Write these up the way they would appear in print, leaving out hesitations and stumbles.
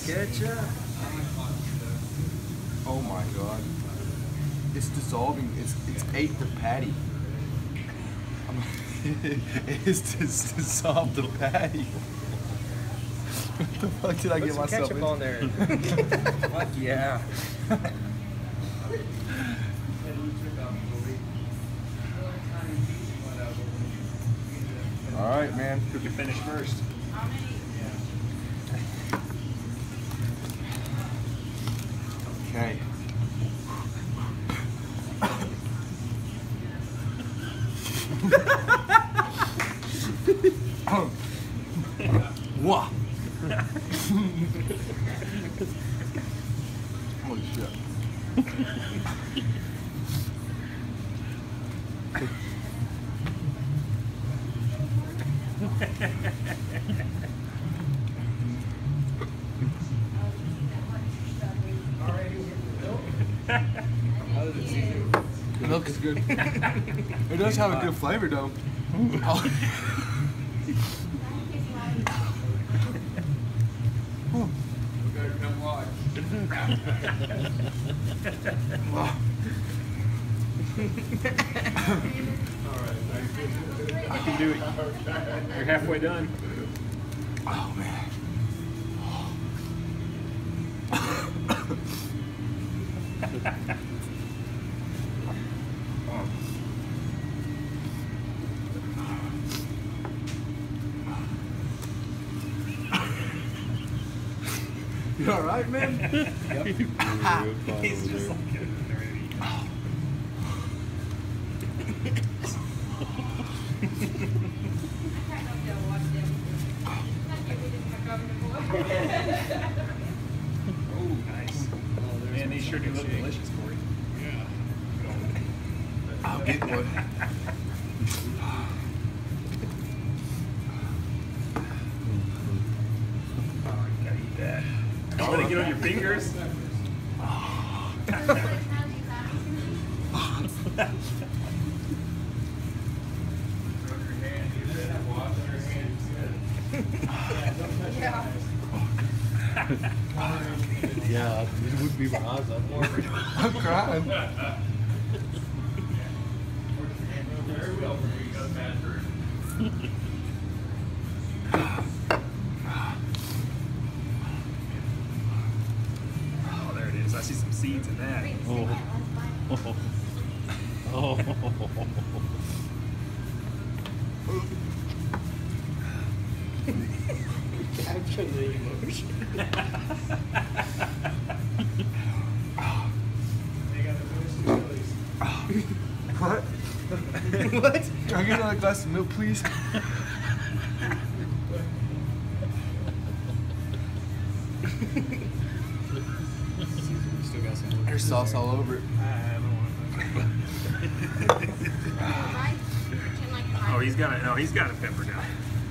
ketchup. Oh my god. It's dissolving. It's ate the patty. It's just dissolved the patty. What the fuck did I get Put some myself ketchup on there. Fuck yeah. All right, man. Who can finish first? Okay. Wah. Holy shit. The milk is good. It does have a good flavor though. I can do it. You're halfway done. Oh man. You all right, man? Yep. He's just like oh, nice. Man, these sure do look delicious, Corey. Yeah. I'll get one. Oh, you gotta eat that. Don't let it get on your fingers. Yeah, it would be my eyes up. I'm crying. Oh, there it is. I see some seeds in that. Oh. Oh. Capture the emotion. What? What? Can I get another glass of milk, please? Still got some more. There's sauce all over it. Oh, he's got it. No, he's got a pepper down.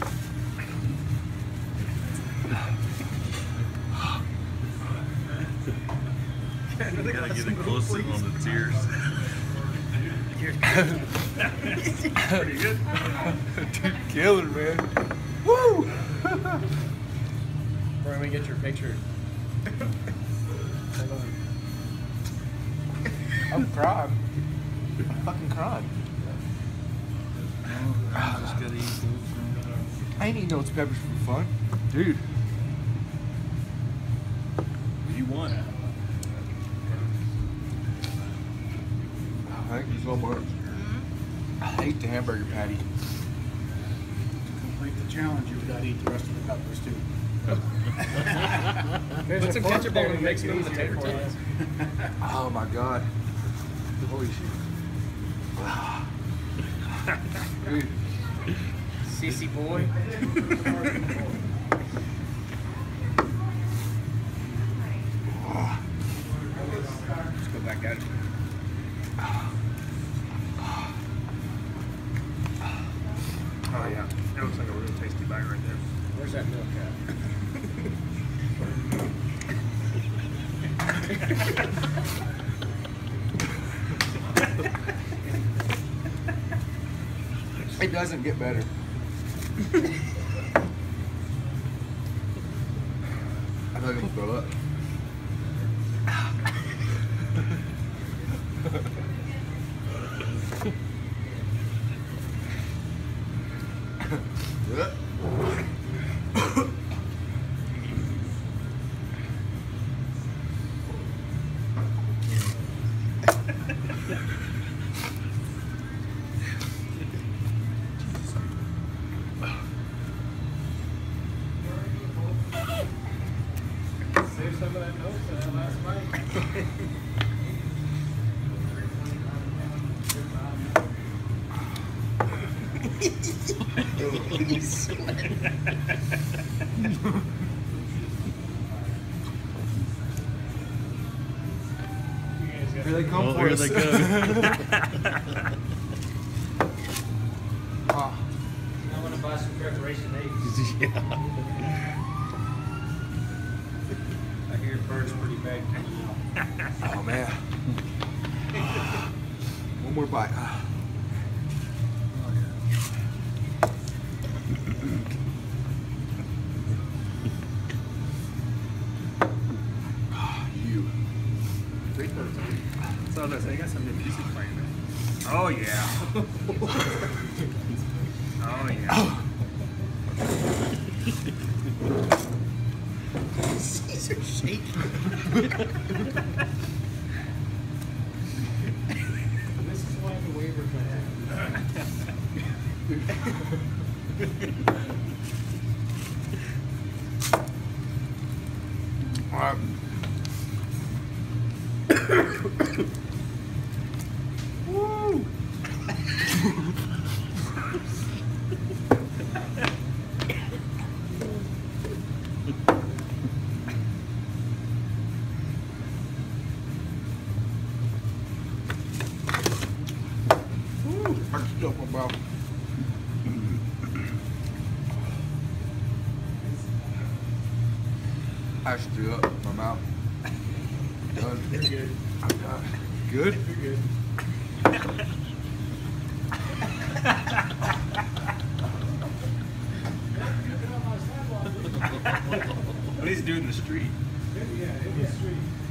Gotta get a close up on the tears. Pretty good. Dude, killer, man. Woo! Where we get your picture? Hold on. I'm crying. I'm fucking crying. Just gotta eat those. I ain't eating those peppers for fun. Dude. You won. Thank you so much. I hate the hamburger patty. To complete the challenge, you've got to eat the rest of the peppers too. Put some ketchup on it and make some potato chips. Oh my god. Holy shit. Dude. Sissy boy. Let's go back at it. Oh yeah, that looks like a real tasty bite right there. Where's that milk It doesn't get better. I feel like I'm gonna throw up. Save some of that milk for that last bite. Here they come Oh, for here us. they go. Ah, I want to buy some preparation eggs. Yeah. I hear birds pretty bad coming out. oh man. One more bite. You. So they got some good music playing there. Oh yeah. Oh yeah. These are shaking. This is why the waiver cut Woo! I just stuff my mouth. I just threw up in my mouth. Done. You're good. I'm done. Good? You're good. What he's doing in the street. Yeah, it was sweet.